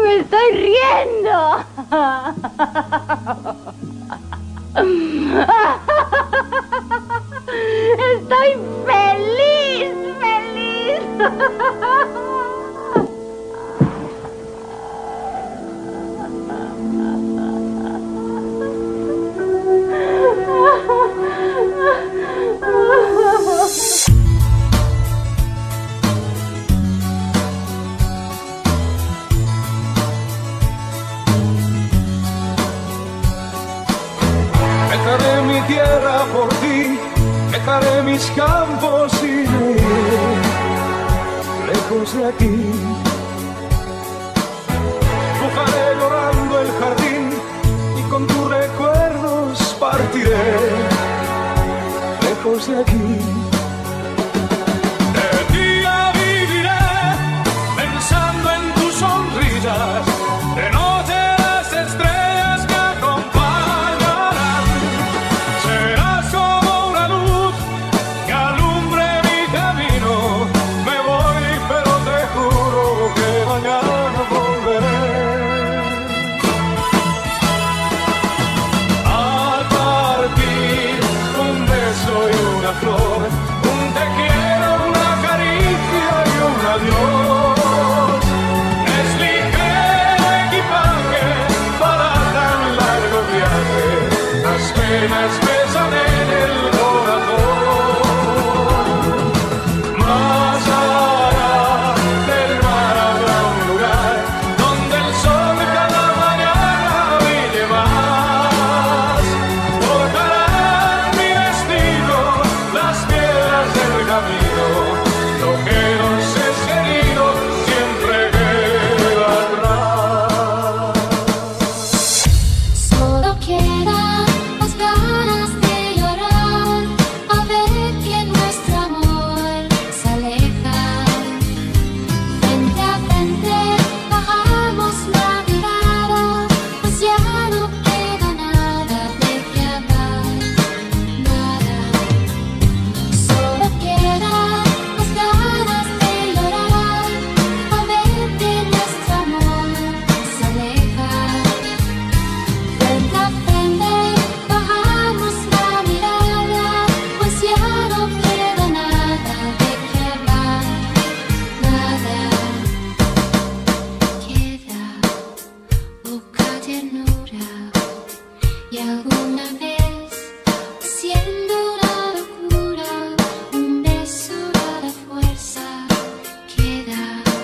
Me estoy riendo. Estoy feliz, feliz. Dejaré mi tierra por ti, dejaré mis campos y me iré lejos de aquí. Dibujaré llorando el jardín y con tus recuerdos partiré lejos de aquí. De día viviré pensando en tus sonrisas, de noche las estrellas me acompañarán. Serás como una luz que alumbre mi camino. Me voy, pero te juro que mañana volveré. Al partir, un beso y una flor, un te quiero, una caricia y un adiós. Es ligero equipaje para tan largo viaje, las penas pesan en el corazón. Más allá del mar habrá un lugar donde el sol cada mañana brille más. Forjarán mi destino las piedras del camino, lo que nos es querido siempre queda atrás. Solo quedan las ganas de llorar al ver que nuestro amor se aleja. Frente a frente bajamos la mirada, pues ya no queda nada de qué hablar, nada. Solo quedan las ganas de llorar al ver que nuestro amor se aleja. Frente a frente bajamos la mirada, pues ya no queda nada de qué hablar, nada. Queda poca ternura y alguna vez, siendo una locura, un beso da fuerza. Queda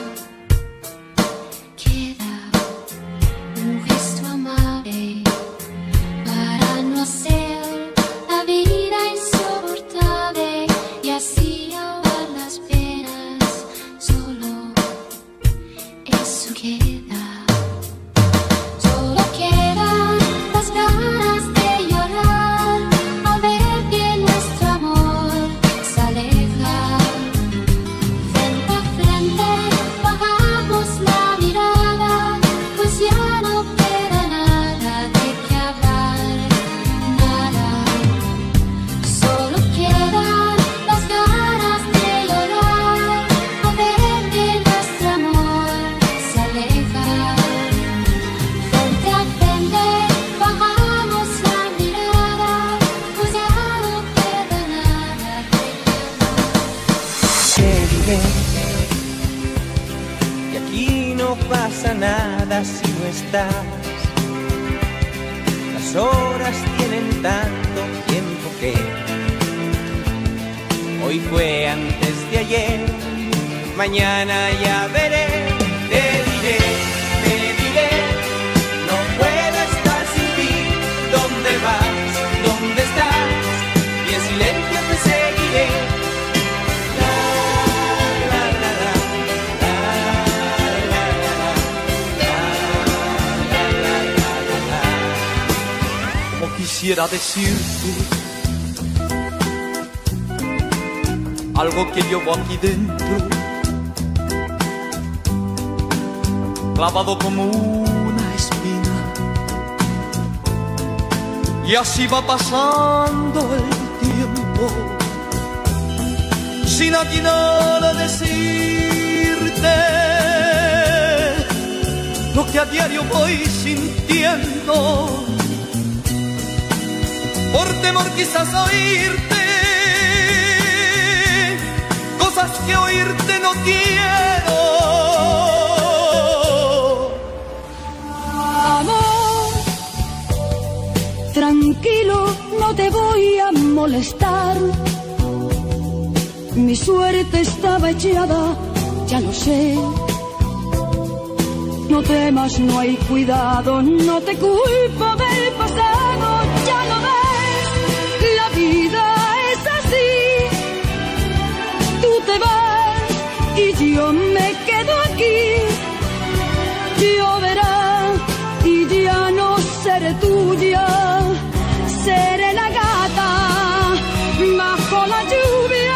un gesto amable para no hacer la vida insoportable y así ahogar las penas. Solo eso queda. Solo quedan las ganas de llorar al ver que nuestro amor se aleja. Frente a frente bajamos la mirada, pues ya no queda nada de qué hablar, nada. Solo quedan las ganas de llorar al ver que nuestro amor se aleja. Frente a frente bajamos la mirada, pues ya no queda nada de qué hablar. Te diré que aquí no pasa nada si no estás. Las horas tienen tanto tiempo que hoy fue antes de ayer, mañana ya veré. Te diré, no puedo estar sin ti. ¿Dónde vas? ¿Dónde estás? Y en silencio te seguiré. La, la, la, la, la, la, la, la, la, la. Como quisiera decirte algo que llevo aquí dentro, clavado como una espina, y así va pasando el tiempo sin atinar a decirte lo que que a diario voy sintiendo, por temor quizás a oírte, cosas que oírte no quiero. Amor, tranquilo, no te voy a molestar. Mi suerte estaba echada, ya lo sé. No temas, no hay cuidado, no te culpo del pasado, ya lo ves, la vida es así. Tú te vas y yo me quedo aquí. Lloverá y ya no seré tuya, seré la gata bajo la lluvia.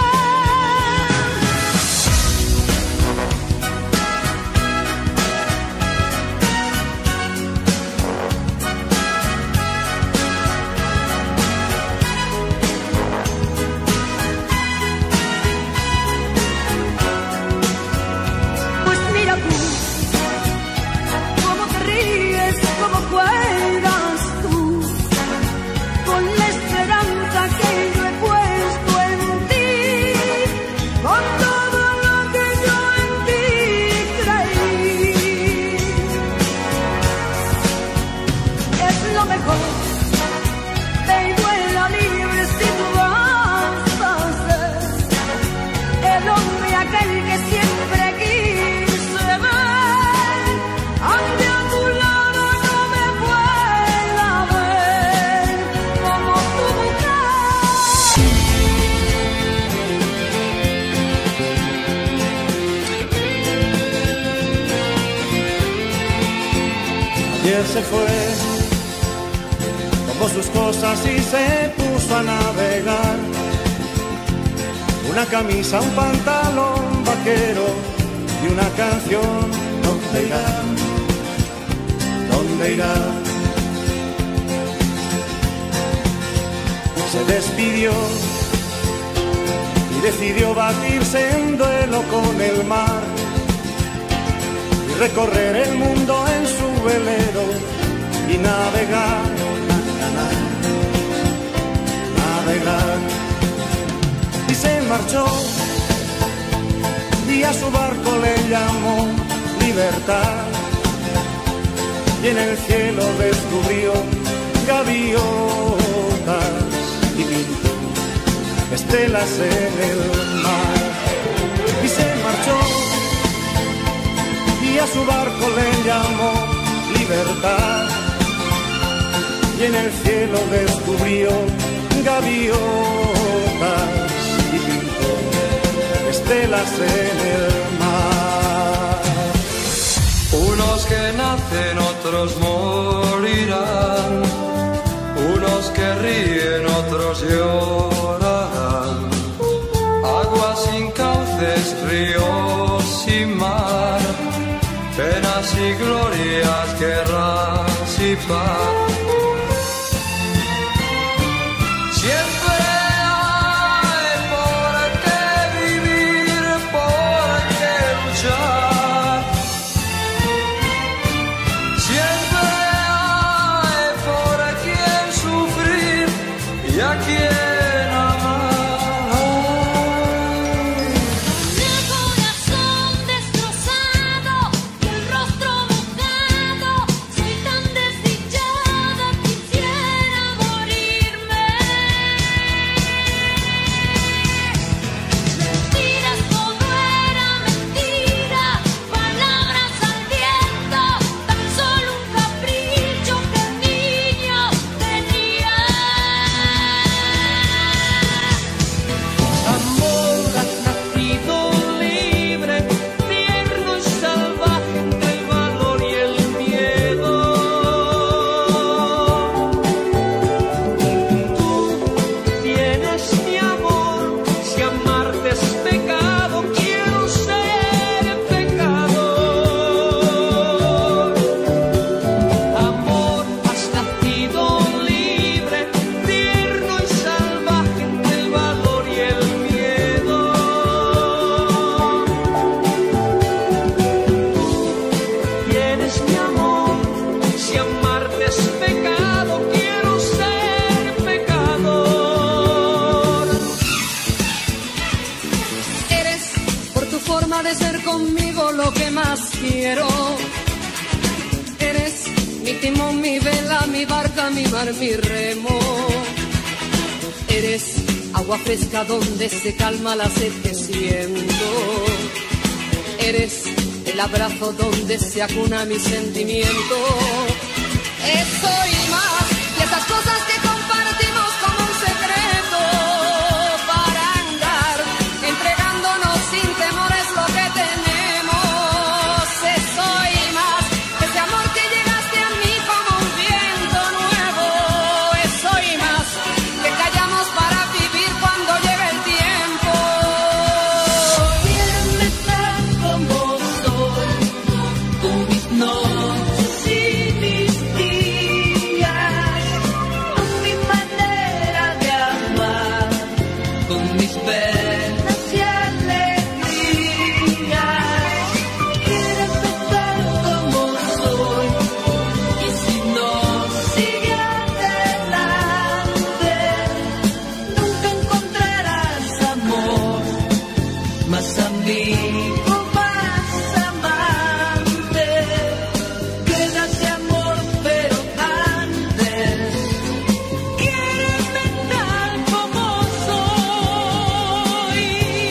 Se fue, tomó sus cosas y se puso a navegar. Una camisa, un pantalón vaquero y una canción. ¿Dónde irá? ¿Dónde irá? Se despidió y decidió batirse en duelo con el mar y recorrer el mundo en su velero y navegar, navegar. Y se marchó y a su barco le llamó libertad. Y en el cielo descubrió gaviotas y pintó estelas en el mar. Y se marchó y a su barco le llamó libertad. Y en el cielo descubrió gaviotas y pintó estelas en el mar. Unos que nacen, otros morirán. Unos que ríen, otros llorarán. Aguas sin cauces, ríos sin mar. Penas y glorias, guerras y paz. Siempre hay por qué vivir, por qué luchar. Siempre hay por quien sufrir y a quien ha de ser conmigo lo que más quiero. Eres mi timón, mi vela, mi barca, mi mar, mi remo. Eres agua fresca donde se calma la sed que siento. Eres el abrazo donde se acuna mi sentimiento. Eso y más, y esas cosas que compartimos como un secreto, para andar entregándonos sin temores lo que tenemos. Eso y más, ese amor que llegaste a mí como un viento nuevo. Eso y más, que callamos para vivir cuando llegue el tiempo. Quiero estar como soy, con mis noches y mis días, con mi manera de amar, con mis penas y alegrías. Quiero empezar como soy, y si no sigue adelante, nunca encontrarás amor más amigo, más amante. Quédate amor, pero antes quiero inventar como soy.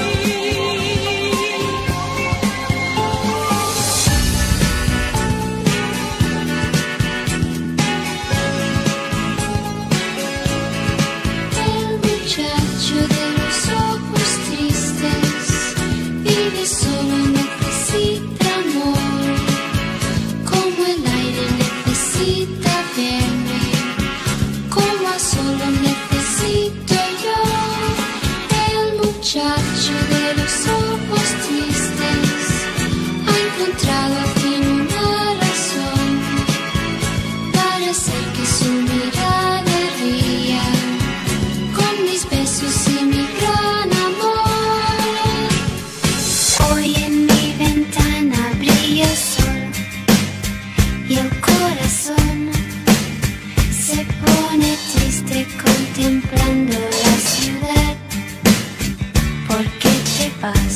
El muchacho de los ojos tristes vive solo, necesita amor, como el aire necesita verme, como a solo necesito yo. El muchacho de los ojos tristes ha encontrado al fin una razón para hacer que su mirada ría con mis besos y mi gran amor. Hoy en mi ventana brilla el sol y el corazón se pone triste contemplando la ciudad. ¿Por qué te vas?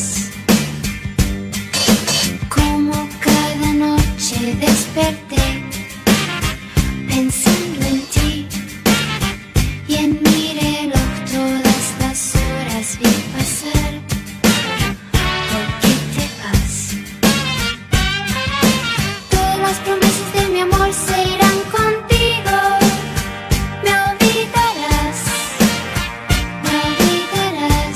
Como cada noche desperté pensando en ti, y en mi reloj todas las horas vi pasar. ¿Por qué te vas? Todas las promesas de mi amor se irán contigo. Me olvidarás, me olvidarás.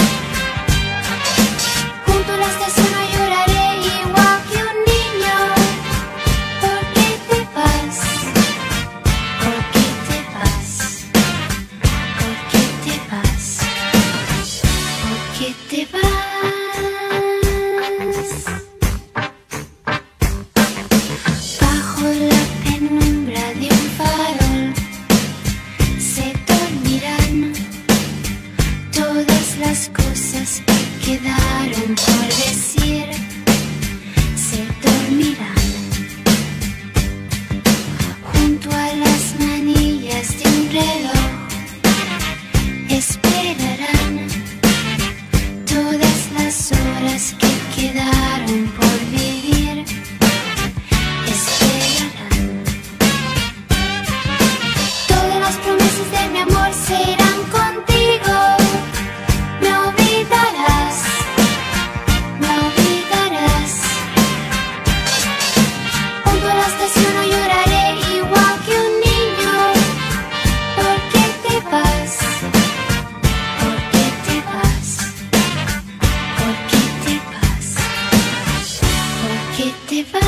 Junto a la estación no lloraré igual que un niño. ¿Por qué te vas? ¿Por qué te vas? ¿Por qué te vas? ¿Por qué te vas? Bajo la penumbra de un farol se dormirán todas las cosas que quedaron por decir. Se dormirán junto a las manillas de un reloj. Esperarán todas las horas que quedaron por vivir. Esperarán. Todas las promesas de mi amor se irán contigo. Me olvidarás, me olvidarás. Junto a la estación no lloraré igual que un niño. ¿Por qué te vas? ¿Por qué te vas? ¿Por qué te vas? ¿Por qué te vas?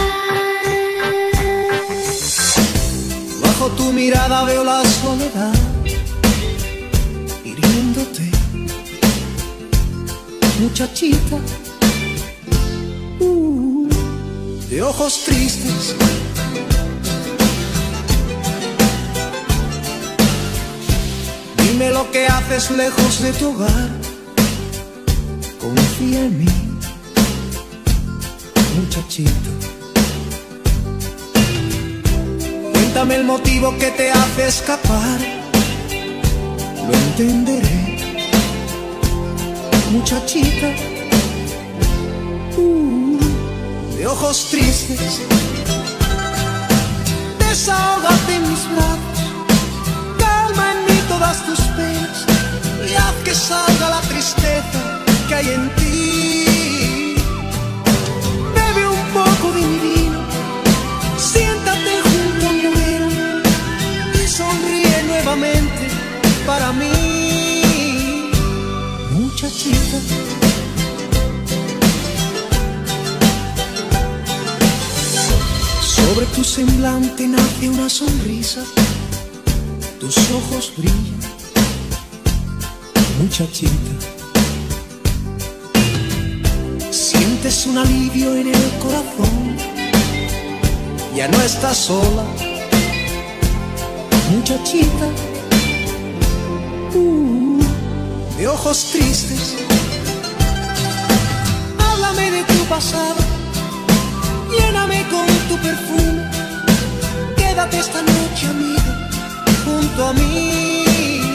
Bajo tu mirada veo la soledad hiriéndote, muchachita, de ojos tristes. Dime lo que haces lejos de tu hogar. Confía en mí, muchachito. Cuéntame el motivo que te hace escapar. Lo entenderé, muchachita. ojos tristes, desahógate en mis brazos, calma en mí todas tus penas y haz que salga la tristeza que hay en ti. Bebe un poco de mi vino, siéntate junto a mi hoguera y sonríe nuevamente para mí, muchachita. Sobre tu semblante nace una sonrisa, tus ojos brillan, muchachita. Sientes un alivio en el corazón, ya no estás sola, muchachita. De ojos tristes, háblame de tu pasado, lléname con tu perfume, quédate esta noche, amiga, junto a mí.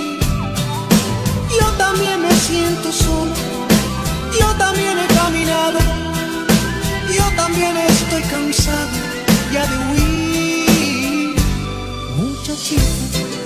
Yo también me siento solo, yo también he caminado, yo también estoy cansado ya de huir, muchachita.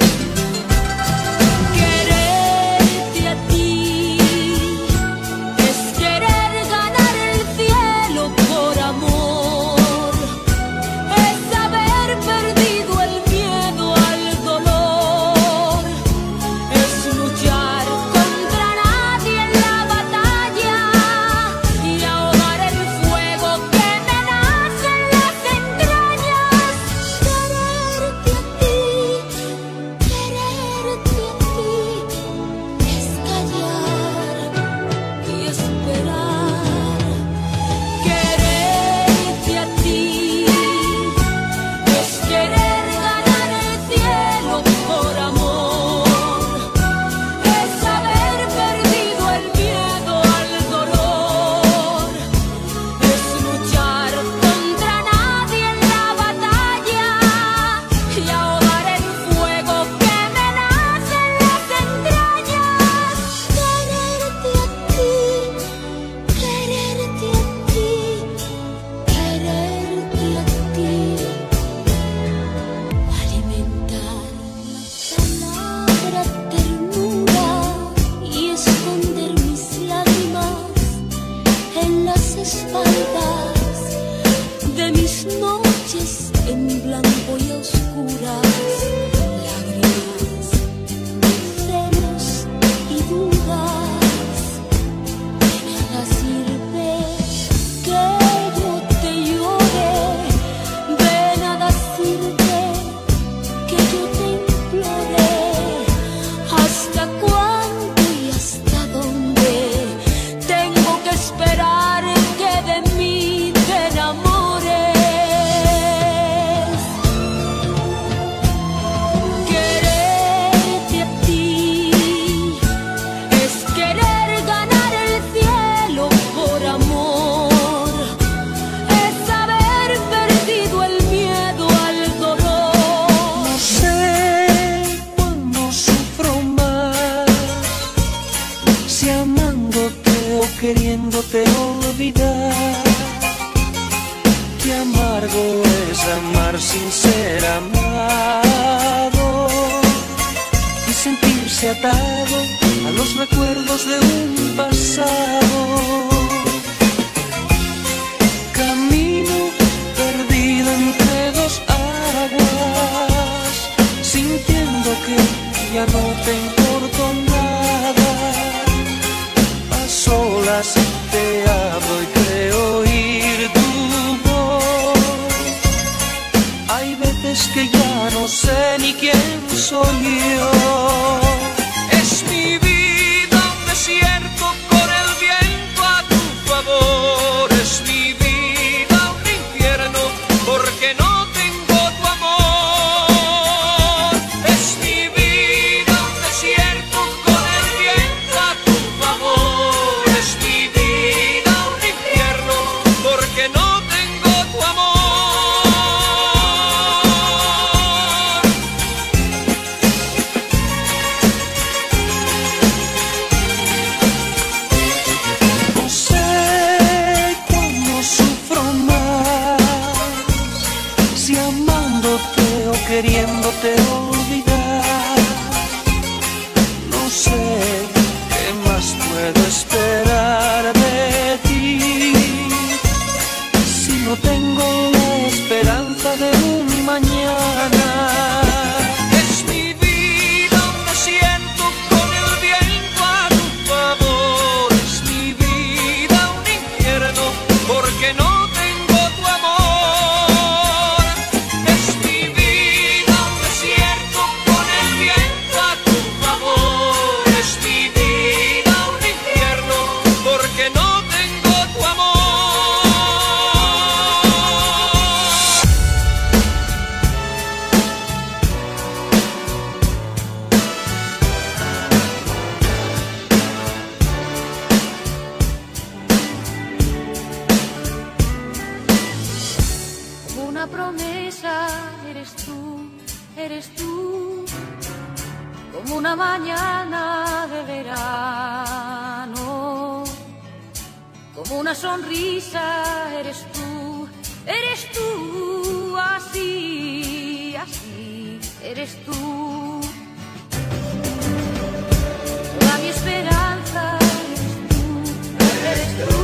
Queriéndote olvidar, qué amargo es amar sin ser amado y sentirse atado a los recuerdos de un pasado. Camino perdido entre dos aguas, sintiendo que ya no te importo nada. Solas te hablo y creo oír tu voz. Hay veces que ya no sé ni quién soy yo. Es mi vida un desierto con el viento a tu favor. Es mi vida un infierno porque no tengo tu amor. Es mi vida un desierto con el viento a tu favor. Es mi vida eres tú, como una mañana de verano, como una sonrisa eres tú, así, así, eres tú. Toda mi esperanza eres tú,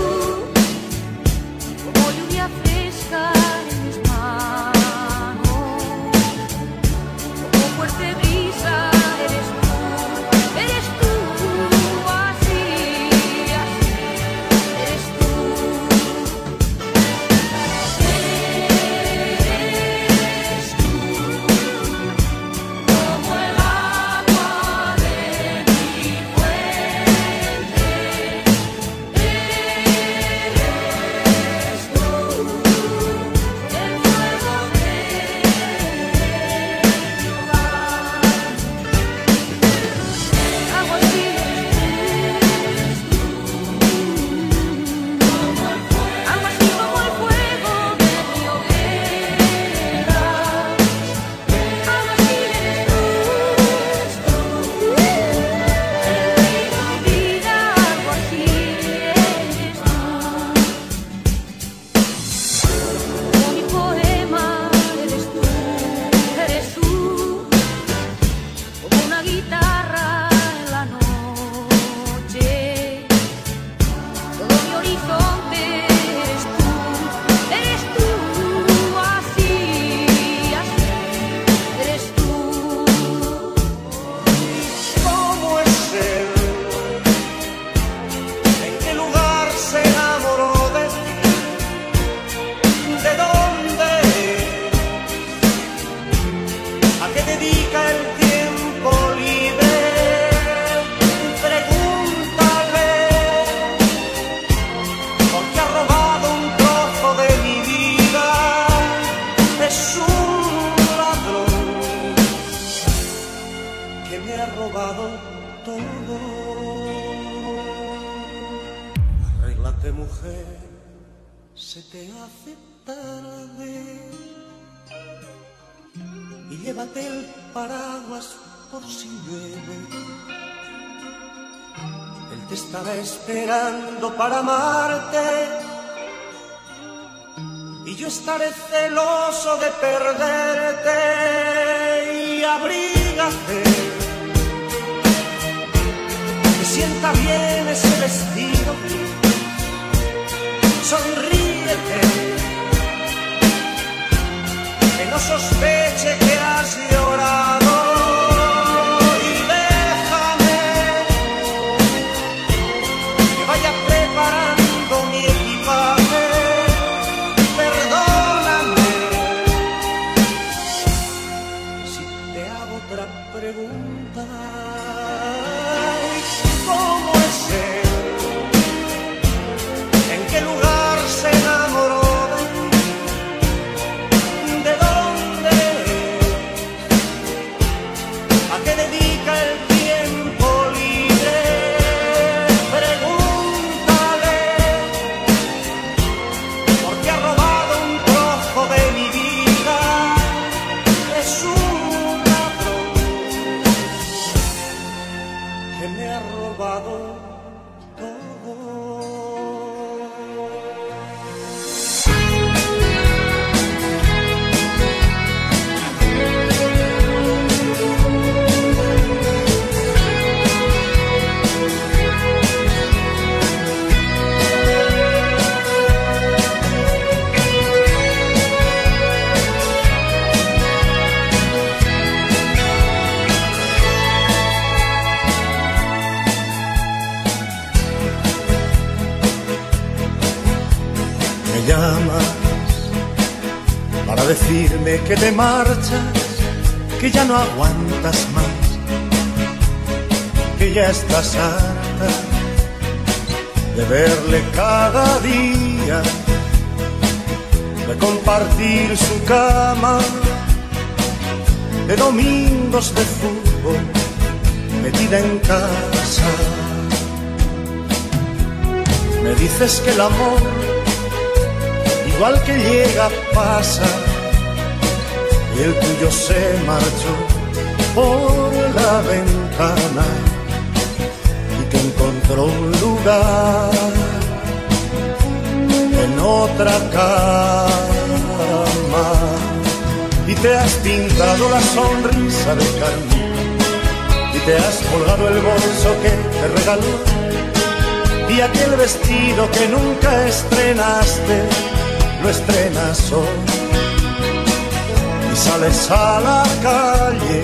como lluvia fresca en mis manos, como fuerte brisa eres tú, así, así, eres tú. Eres tú, como el agua de mi fuente. Eres tú, el fuego de mi hogar. Algo así eres tú, algo así como el fuego de mi hoguera. Algo así eres tú, mi vida, algo así eres tú. Como mi poema eres tú, como una guitarra en la noche, todo mi horizonte eres tú, así, así, eres tú. ¿Cómo es él? ¿En qué lugar se enamoró de ti? ¿De dónde? ¿A qué dedica el tiempo libre? Pregúntale, porque ha robado un trozo de mi vida. Es un ladrón que me ha robado todo. Arréglate, mujer, se te hace tarde, y llévate el paraguas por si llueve. Él te estará esperando para amarte, y yo estaré celoso de perderte. Y abrígate, que sienta bien ese vestido, sonríete, que no sospeche que has llorado, y déjame que vaya preparando mi equipaje. Perdóname si te hago otra pregunta. ¿Cómo es él? ¿En qué lugar se enamoró de ti? ¿De dónde? ¿A qué dedica el tiempo libre? Pregúntale, porque ha robado un trozo de mi vida. Es un ladrón que me ha robado todo. Me llamas para decirme que te marchas, que ya no aguantas más, que ya estás harta de verle cada día, de compartir su cama, de domingos de fútbol metida en casa. Me dices que el amor, igual que llega, pasa, y y el tuyo se marchó por la ventana y que encontró un lugar en otra cama y te has pintado la sonrisa de carmín y te has colgado el bolso que te regaló y aquel vestido que nunca estrenaste lo estrenas hoy y sales a la calle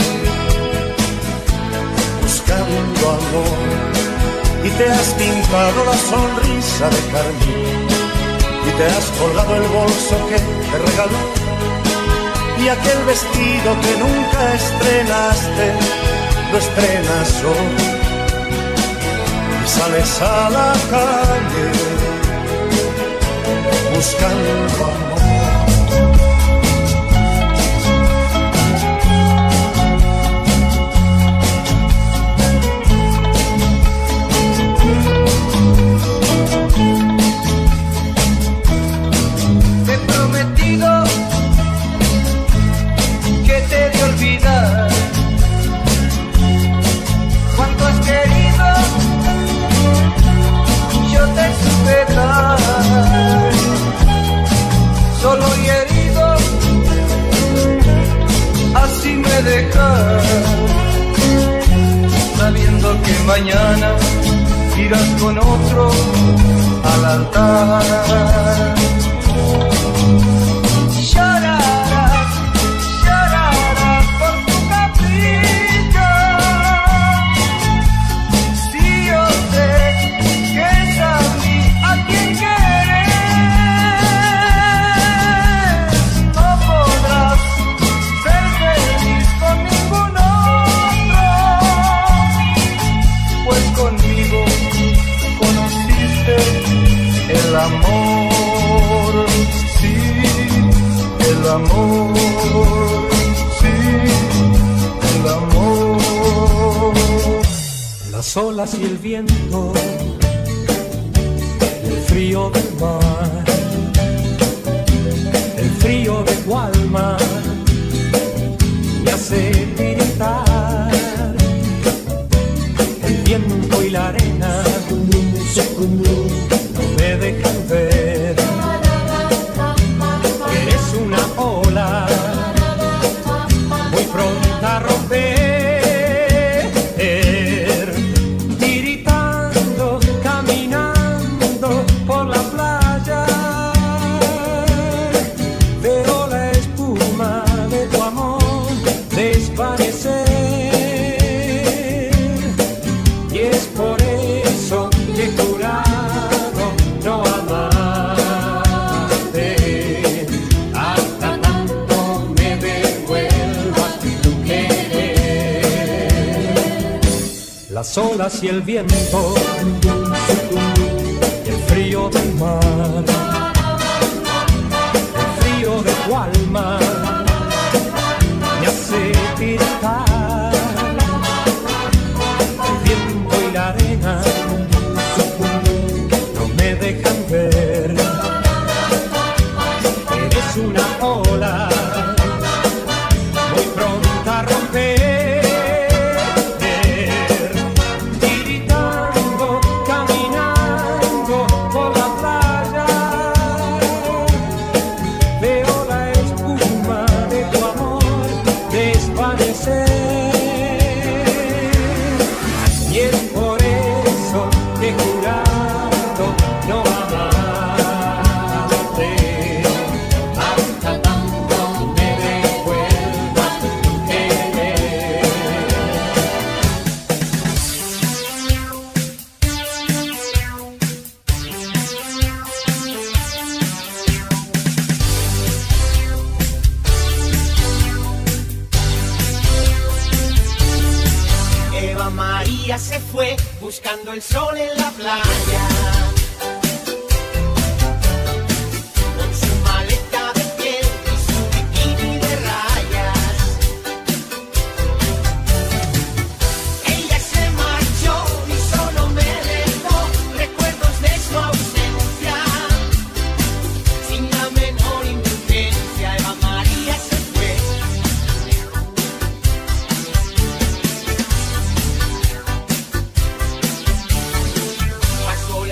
buscando amor y te has pintado la sonrisa de carmín y te has colgado el bolso que te regaló y aquel vestido que nunca estrenaste lo estrenas hoy y sales a la calle buscando amor. Cuánto has querido, yo te supe dar, solo y herido, así me dejas, sabiendo que mañana irás con otro al altar. El amor, sí, el amor, sí, el amor. Las olas y el viento, el frío del mar, el frío de tu alma me hace tiritar. El viento y la arena no me dejan ver. Eres una ola muy pronta a romper, tiritando, caminando por la playa. Veo la espuma de tu amor desvanecer y es por eso que jurar no amarte hasta tanto me devuelvas tu querer. Las olas y el viento, el frío del mar, el frío de tu alma me hace tiritar. El viento y la arena no me dejan ver. Eres una ola muy pronta a romper, tiritando, caminando por la playa. Veo la espuma de tu amor desvanecer y es por eso que he jurado no amarte hasta tanto me devuelvas tu querer. Eva María se fue buscando el sol en la playa. Con su maleta de piel y su bikini de rayas. Ella se marchó y solo me dejó recuerdos de su ausencia. Sin la menor imprudencia, Eva María se fue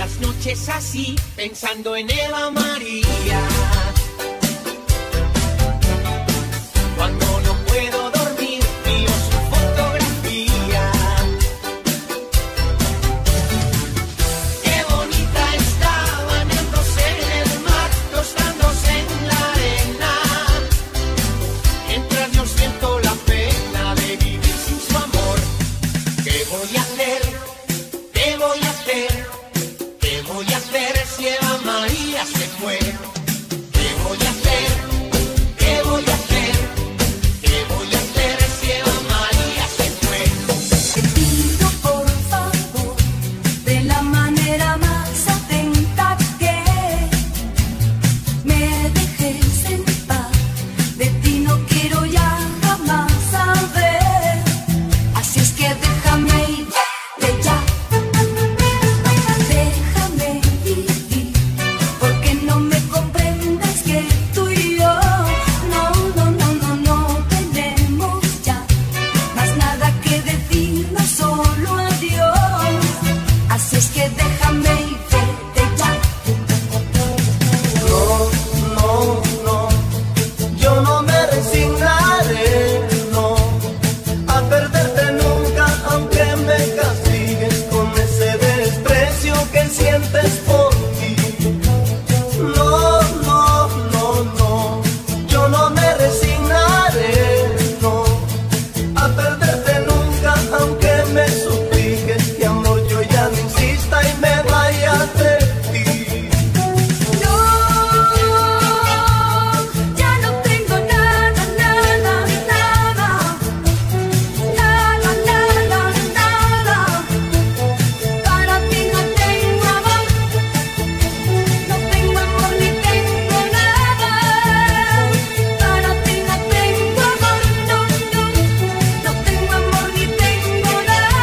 las noches así, pensando en Eva María. Cuando no puedo dormir, miro su fotografía. Qué bonita estaban entrose en el mar, tostándose en la arena. Mientras yo siento la pena de vivir sin su amor. ¿Qué voy a hacer? ¿Qué voy a hacer? ¿Qué voy a hacer si Eva María se fue? ¿Qué voy a hacer? ¿Qué voy a hacer? ¿Qué voy a hacer si Eva María se fue? Te pido por favor, de la manera más atenta que me dejes en paz. De ti no quiero ya jamás saber. Así es que déjame ir de ya. Déjame vivir, porque no me comprendes que tú y yo no tenemos ya más nada que decirnos, solo adiós. Así es que déjame ir de ya. No, yo no me resignaré, no, a perderte nunca, aunque me castigues con ese desprecio que sientes por ti. No, yo no me resignaré, no, a perderte nunca, aunque me supliques que amor yo ya no insista y me vaya de ti. No, ya no tengo nada, para ti no tengo amor, no tengo amor ni tengo nada, para ti no tengo amor, no tengo amor ni tengo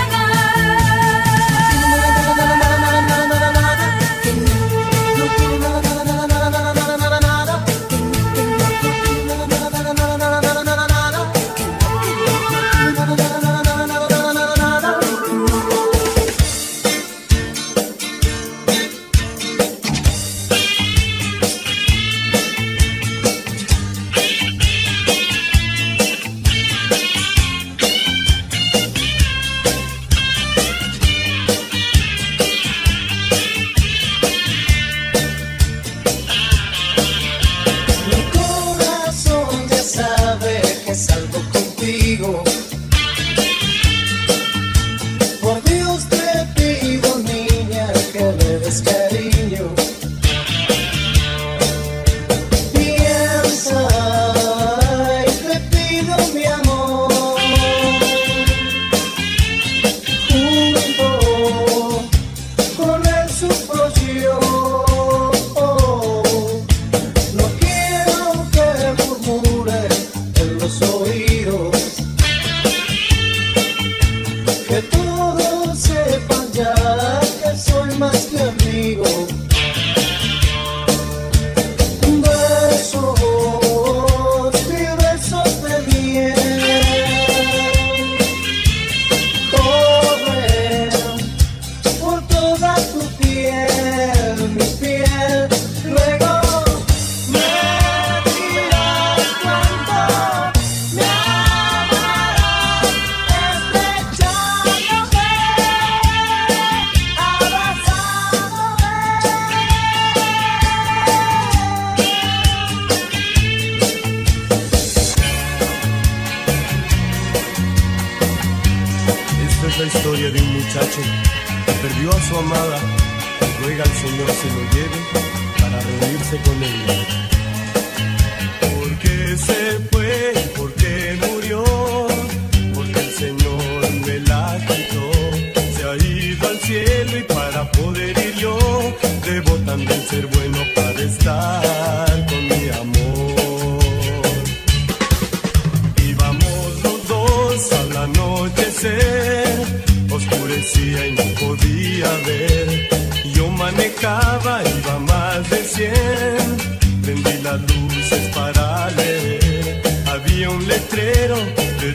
Mi corazón ya sabe que salgo contigo. Por Dios te pido, niña, que me des cariño. Piensa y te pido mi amor. Junto con él sufro yo. No quiero que murmure en los oídos, que todos sepan ya que soy más que amigo. Besos y besos de miel corren por toda tu piel, mi piel. Luego me dirás cuánto me amarás, estrechándote, abrazándome. Esta es la historia de un muchacho que perdió a su amada y ruega al Señor se lo lleve para reunirse con ella. ¿Por qué se fue? ¿Por qué murió? Porque el Señor me la quitó. Se ha ido al cielo y para poder ir yo debo también ser bueno para estar con mi amor. Íbamos los dos al anochecer, oscurecía y no podía ver. Yo manejaba, iba más de 100, prendí las luces para leer. Había un letrero de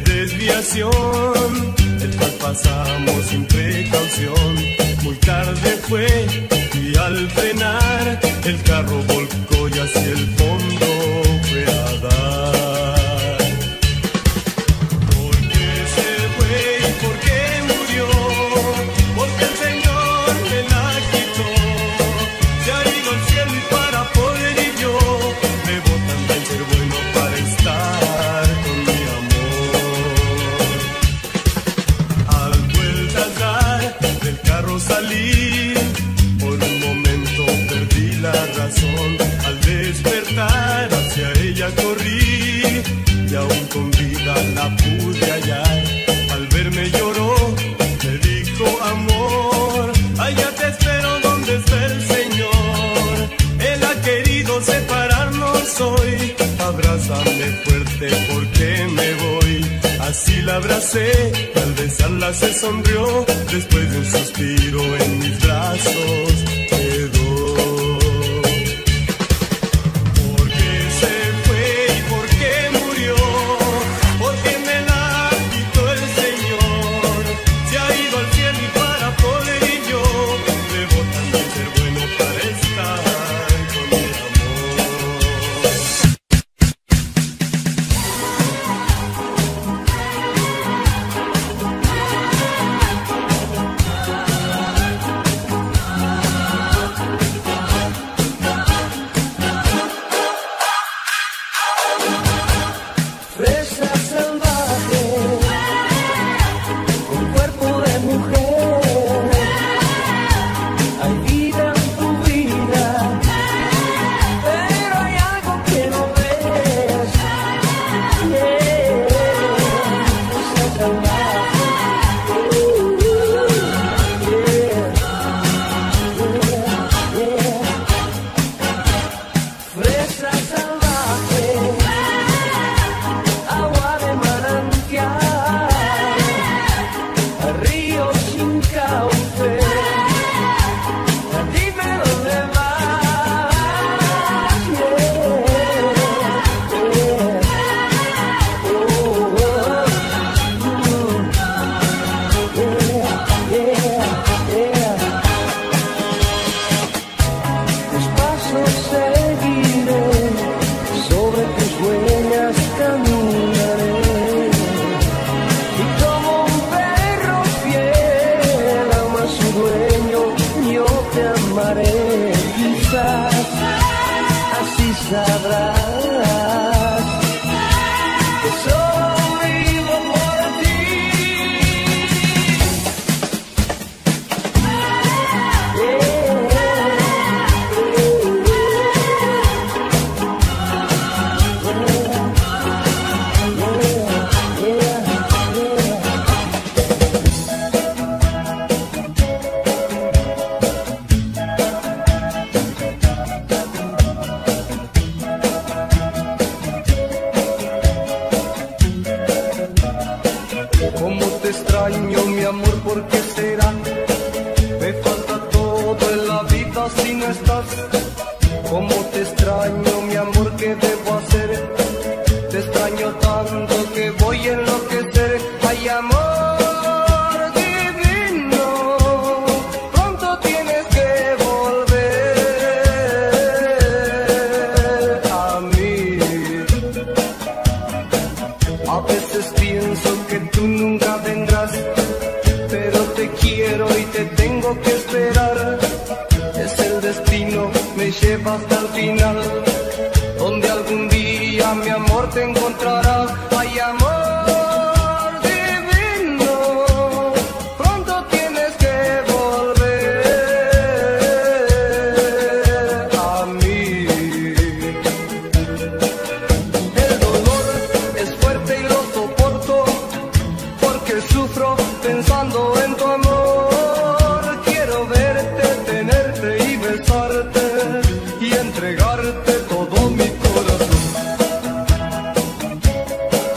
desviación, el cual pasamos sin precaución. Muy tarde fue y y al frenar el carro volcó y hacia el fondo fue a dar. ¿Por qué se fue y por qué murió? Porque el Señor me la quitó. Se ha ido al cielo y para poder ir yo debo también ser bueno para estar con mi amor. Al vueltas dar del carro salí, por un momento perdí la razón. Al despertar hacia ella corrí y aún con vida la pude hallar. Al verme lloró, me dijo amor, allá te espero donde está el Señor. Él ha querido separarnos hoy, abrázame fuerte porque me voy. Así la abracé, al besarla se sonrió, después de un suspiro en mis brazos quedó. ¿Por qué se fue y por qué murió? Porque me la quitó el Señor. Se ha ido al cielo y para poder ir yo debo también ser bueno para estar con mi amor. Fresa salvaje, con cuerpo de mujer, hay vida en tu vida, pero hay algo que no ves. Fresa salvaje, fresa salvaje, agua de manantial, río sin cauce, dime dónde vas. Tus pasos seguiré, sobre tus huellas caminaré, y como un perro fiel ama a su dueño, yo te amaré. Quizás así sabrás que solo vivo por ti. Cómo te extraño, mi amor, ¿por qué será? Me falta todo en la vida si no estás. Cómo te extraño, mi amor, ¿qué debo hacer? Te extraño tanto que voy a enloquecer. Ay, amor divino, pronto tienes que volver a mí. A veces pienso que tú nunca vendrás, pero te quiero y te tengo que esperar. Es el destino, me lleva hasta el final, donde algún día mi amor te encontrará. Ay, amor divino, pronto tienes que volver a mí. El dolor es fuerte y lo soporto, porque sufro pensando en tu amor. Quiero verte, tenerte y besarte y entregarte todo mi corazón.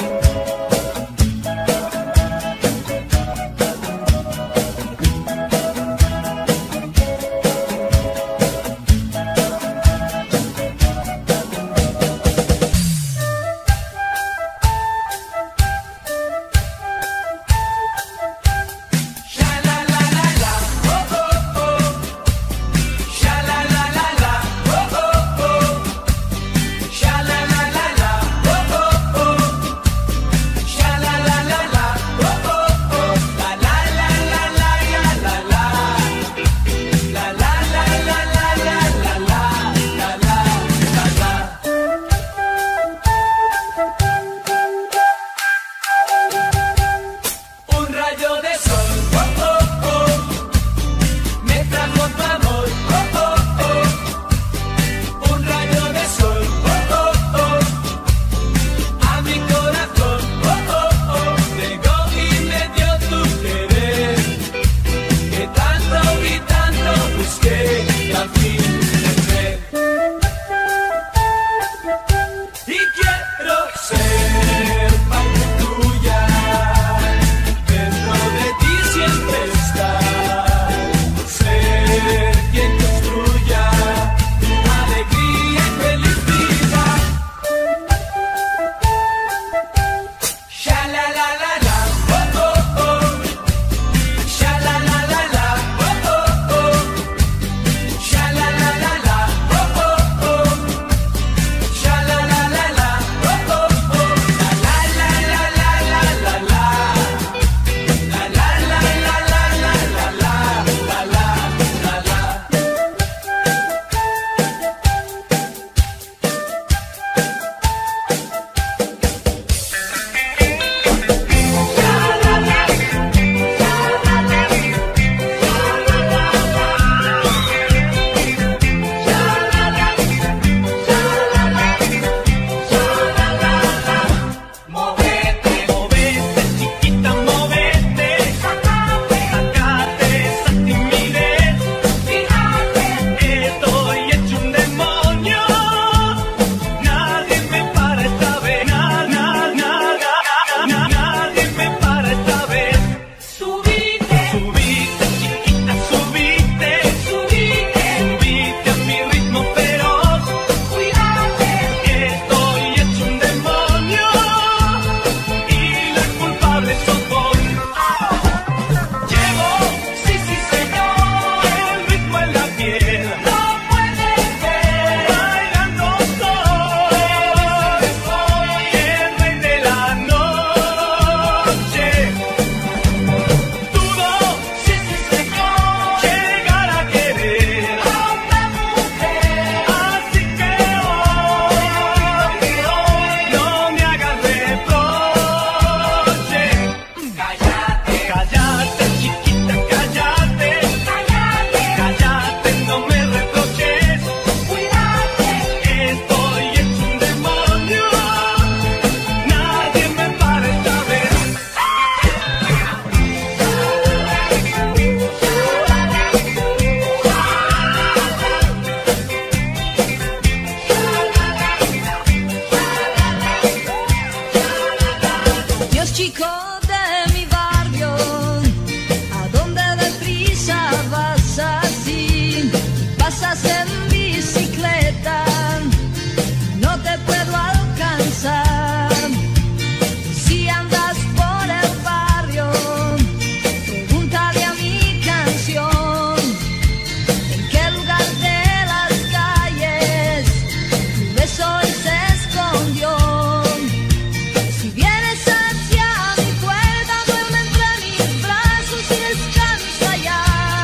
andas en bicicleta, no te puedo alcanzar. Si andas por el barrio, pregúntale a mi canción en qué lugar de las calles tu beso hoy se escondió. Si vienes hacia mi puerta, duerme entre mis brazos y descansa ya.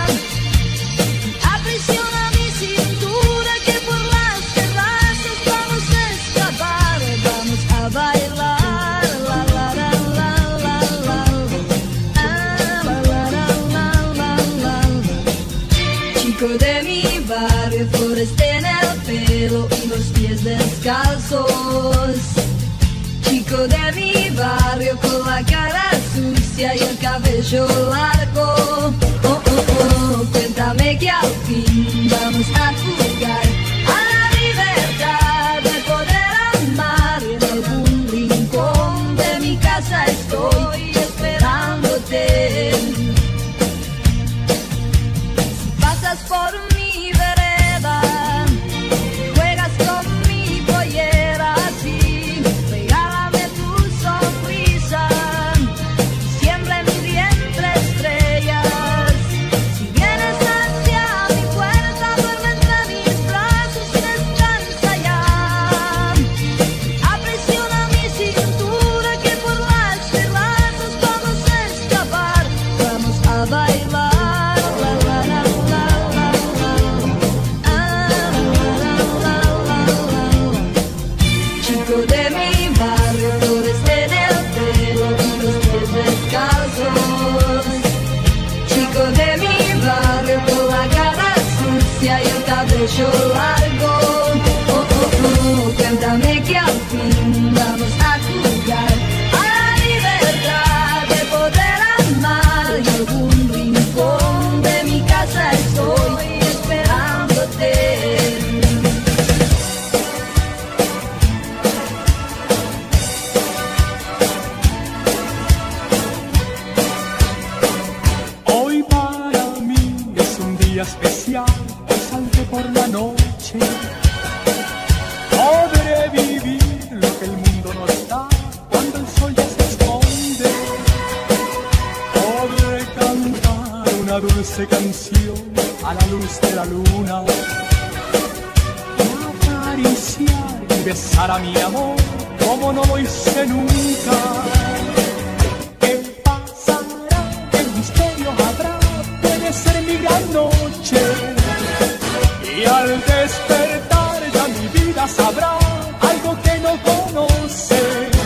Aprisiona mi cintura, que por las terrazas vamos a escapar, vamos a bailar. La la la la la la, ah, la la la la la la. Chico de mi barrio, flores en el pelo y los pies descalzos. Chico de mi barrio con la cara sucia y el cabello largo. Oh, oh, oh, cuéntame que al fin vamos a jugar a la libertad de poder amar. En algún rincón de mi casa estoy esperándote. Si pasas por mi vereda, juegas con mi pollera así, regálame tu sonrisa, siembra en mi vientre estrellas. Si vienes hacia mi puerta, duerme entre mis brazos y descansa ya. Aprisiona mi cintura, que por las terrazas vamos a escapar, vamos a bailar. La la la la la la, ah, la la la la la. Chico de mi barrio, flores en el pelo y los pies descalzos. Chico de mi barrio con la cara sucia y el cabello largo. Oh, oh, oh, cántame que al fin vamos a jugar a la libertad de poder amar. En algún rincón de mi casa estoy esperándote. Hoy para mí es un día especial, hoy saldré por la noche. Podré vivir lo que el mundo nos da cuando el sol ya se esconde. Podré cantar una dulce canción a la luz de la luna, y acariciar y besar a mi amor como no lo hice nunca. ¿Qué pasará? ¿Qué misterio habrá? Puede ser mi gran noche, y al despertar ya mi vida sabrá algo que no conoce.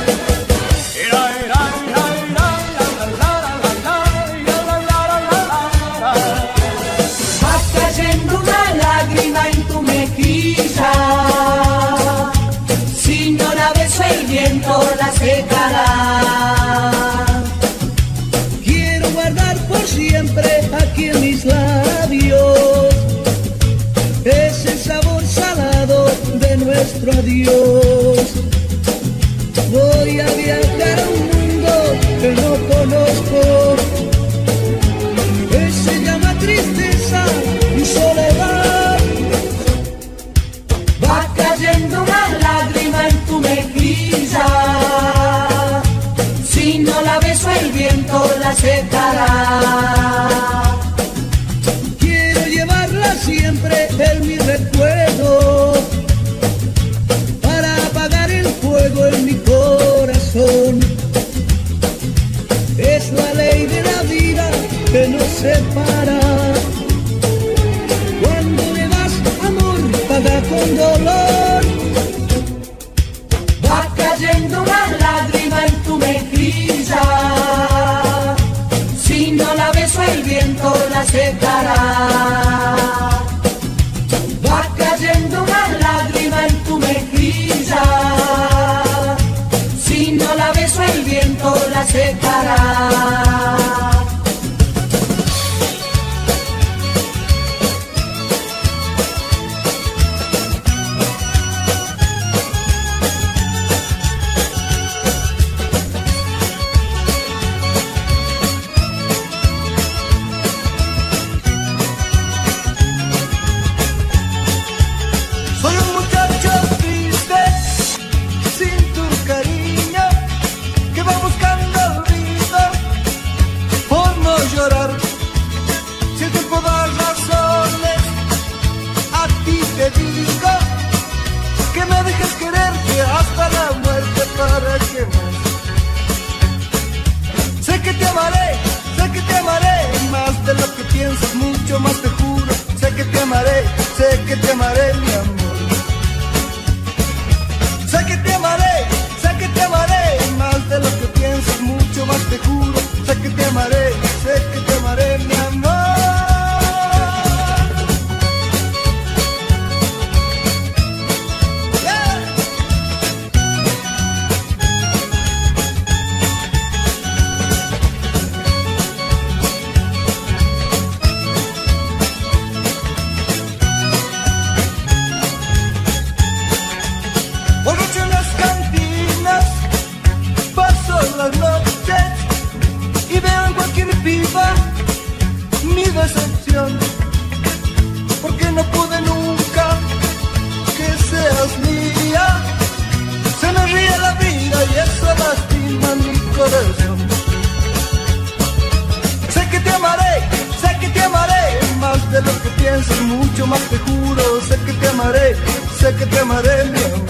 Va cayendo una lágrima en tu mejilla, si no la beso el viento la secará. Quiero guardar por siempre aquí en mis labios ese sabor salado de nuestro adiós. Voy a viajar a un mundo que no conozco, que se llama tristeza y soledad. Va cayendo una lágrima en tu mejilla, si no la beso el viento la secará. Quiero llevarla siempre en mi recuerdo, para apagar el fuego en mi corazón. Es la ley de la vida que nos separa. Cuando me das amor, paga con dolor. Va cayendo una lágrima en tu mejilla, si no la beso el viento la secará. Va cayendo una lágrima en tu mejilla, si no la beso el viento la secará. piensas, mucho más te juro. Sé que te amaré, mi amor. Sé que te amaré, más de lo que piensas, mucho más te juro. Sé que te amaré, mi amor. Mi decepción, porque no pude nunca que seas mía. Se me ríe la vida y eso lastima mi corazón. Sé que te amaré, más de lo que piensas, mucho más te juro. Sé que te amaré, mi amor.